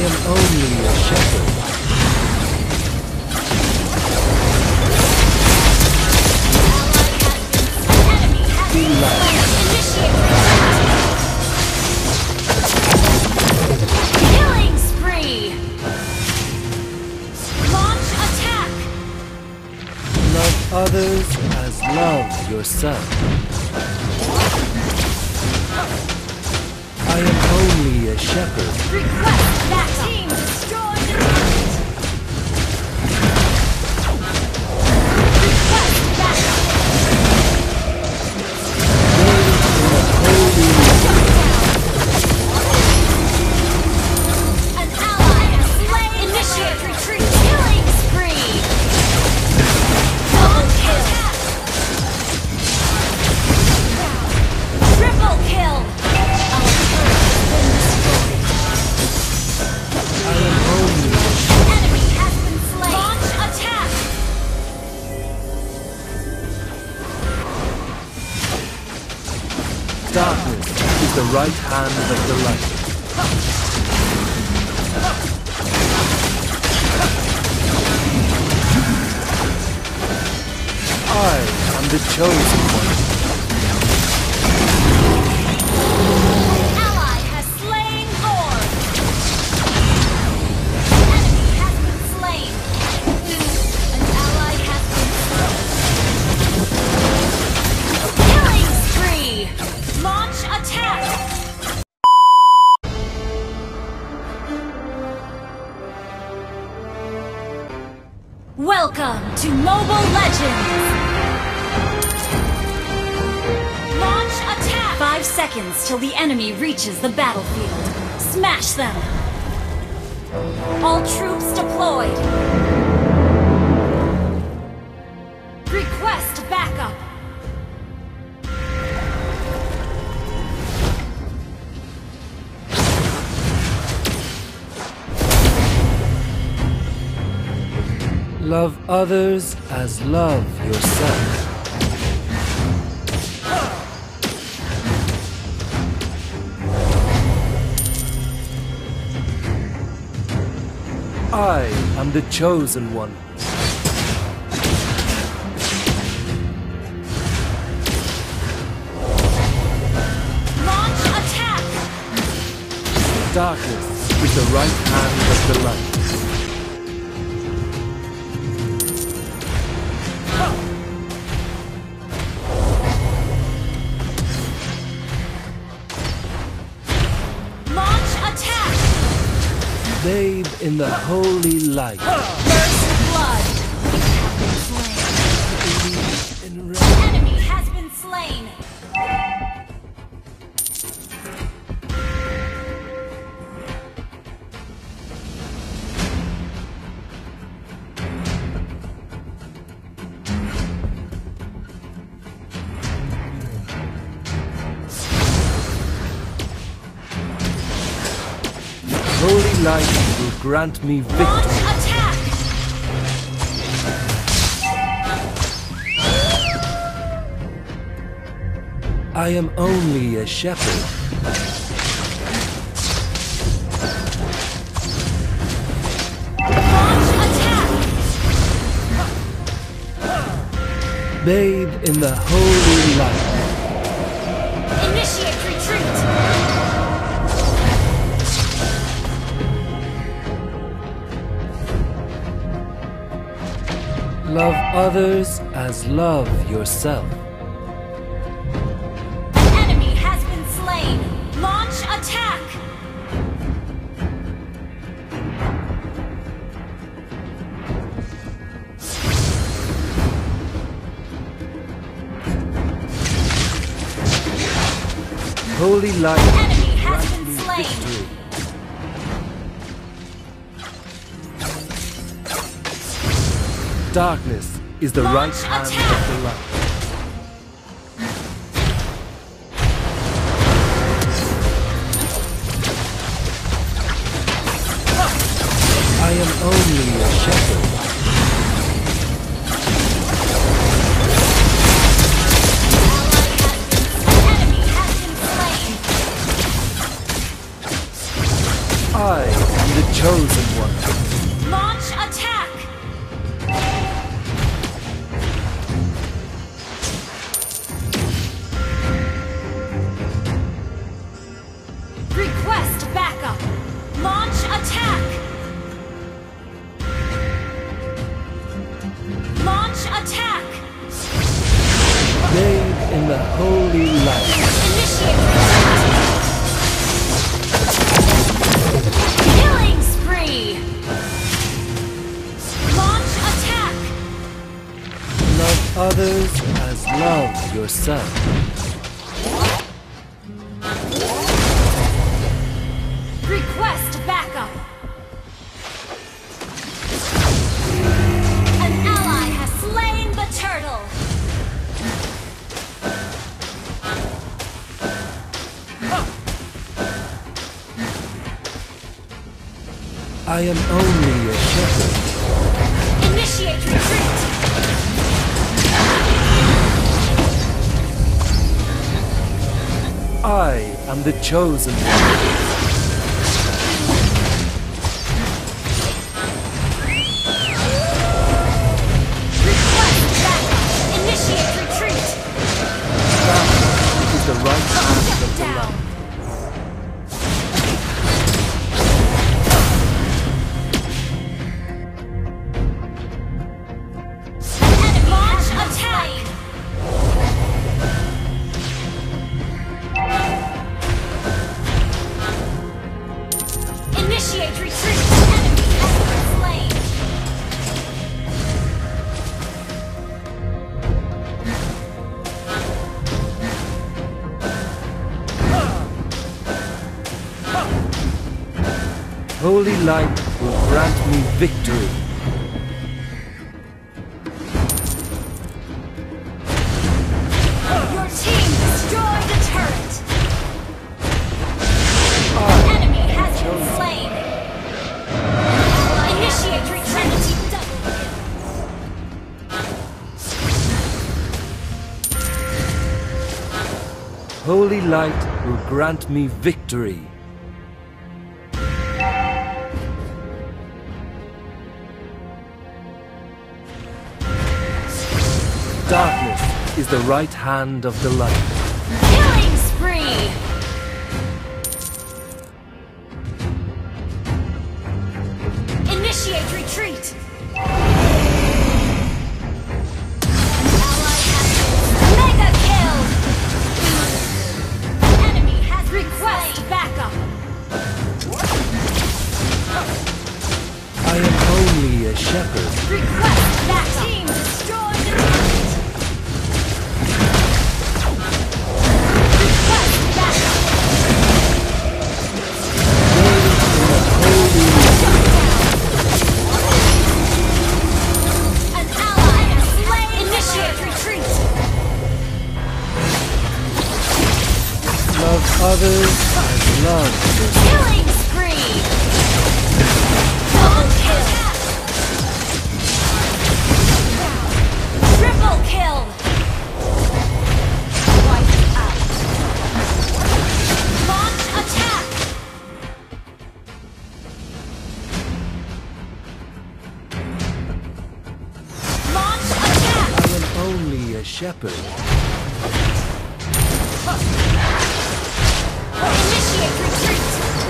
am only a shepherd. Be light. Killing spree! Launch attack! Love others as love yourself. I am only a shepherd. Request that team destroy the target! Request that an ally has slain. Initiate retreat. Killing spree! Double kill! Triple kill! I am only a Enemy has been slain. Launch attack! darkness is the right hand of the light. I am the chosen one. Ally has slain Lord. Enemy has been slain. An ally has been slain. Killing spree! Launch attack! Welcome to Mobile Legends! Launch attack! 5 seconds till the enemy reaches the battlefield. Smash them! All troops deployed! Request backup! Love others as love yourself. I am the chosen one. Launch attack! Darkness is the right hand of the light. Launch attack! Bathe in the holy light. First blood! Enemy has been slain! Holy light will grant me Launch victory. attack! I am only a shepherd. Launch attack! Bathe in the holy light. Initiate retreat! Love others as love yourself. An enemy has been slain! Launch attack! Holy light Enemy has grant been me slain! victory. Darkness is the Launch right hand attack. of the light. I am only a shepherd. Enemy has been slain! I am the chosen one. Launch attack! Request backup! Launch attack! Launch attack! Bathe in the holy light. Initiate retreat! Killing spree! Launch attack! Love others as love yourself. Request backup! An ally has slain the turtle! I am only a shepherd. Initiate retreat! I am the chosen one. Request backup! Initiate retreat! That is the right hand of the Down! light. Launch attack! Initiate retreat! Enemy has been slain! Holy light will grant me victory. Your team destroyed the turret! I Enemy has been slain! Initiate retreat! Holy light will grant me victory. Darkness is the right hand of the light. Killing spree! Initiate retreat! Ally has mega kill! Enemy has request backup! I am only a shepherd. Request backup! Team destroyed the turret! Request backup! An ally has slain! Initiate retreat! Love others as love yourself. Killing spree! Double kill! Triple kill! Wiped out! Launch attack! Launch attack! I am only a shepherd. Initiate retreat!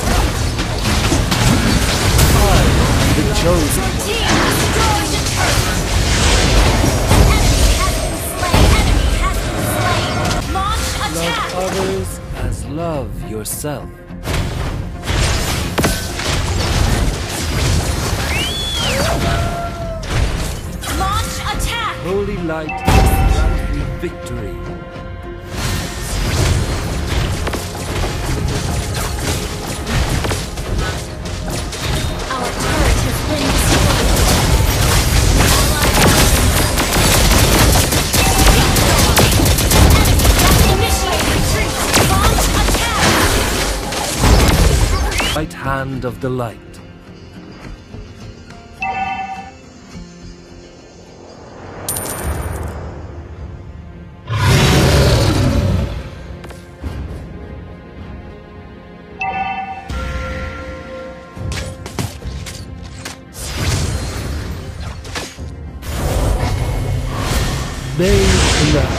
I am the chosen Your one. team destroyed the turret! Enemy has been slain! Enemy has been slain! Launch attack! Love others as love yourself. Launch attack! Holy light grant me victory. Our turret has been destroyed. Initiate retreat! Launch attack! Right hand of the light.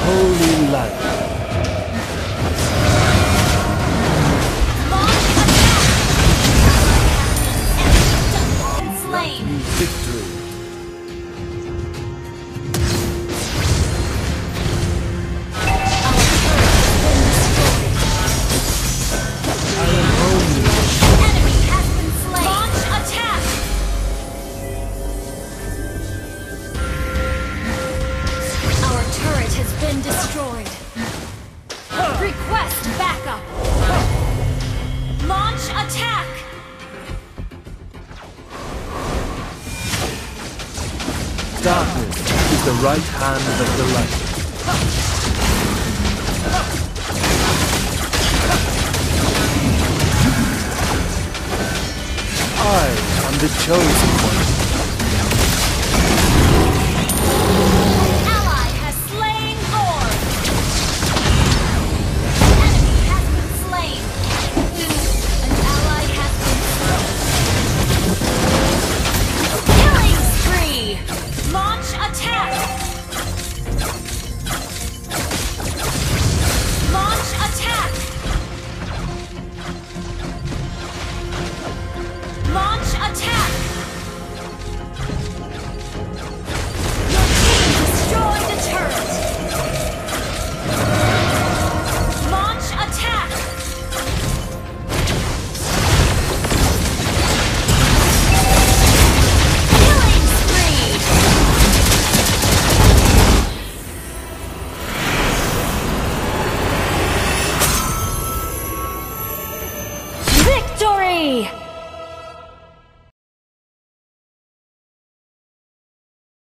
holy light. Launch attack! Enemy slain! Victory. I am only Enemy has been slain! Launch attack! Our turret has been destroyed. Request backup! Launch attack! darkness is the right hand of the light. I am the chosen one. An ally has slain Lord! Enemy has been slain! An ally has been slain! Killing spree! Launch attack! Launch attack! Launch attack! Your team destroyed the turret! Launch attack! Killing spree! Victory!